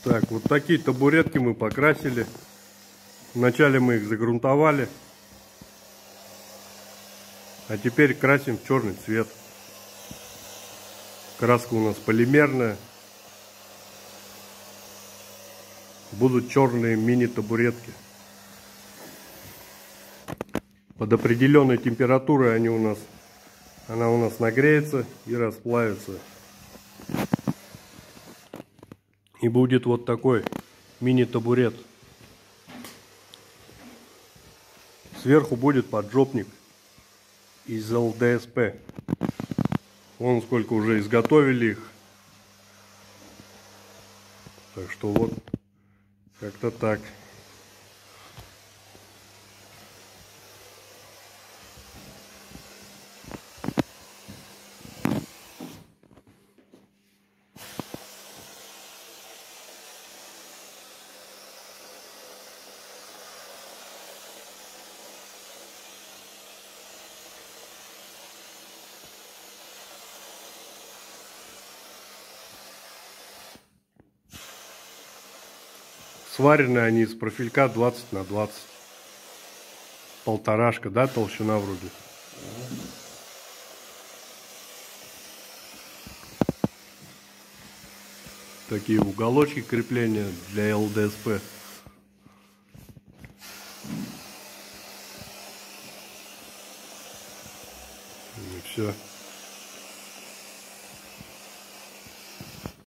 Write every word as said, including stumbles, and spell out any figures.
Так, вот такие табуретки мы покрасили. Вначале мы их загрунтовали, а теперь красим в черный цвет. Краска у нас полимерная. Будут черные мини-табуретки. Под определенной температурой они у нас, она у нас нагреется и расплавится. И будет вот такой мини-табурет. Сверху будет поджопник из эл дэ эс пэ. Вон сколько уже изготовили их. Так что вот как-то так. Сварены они из профилька двадцать на двадцать. Полторашка, да, толщина вроде. Такие уголочки крепления для эл дэ эс пэ. И все.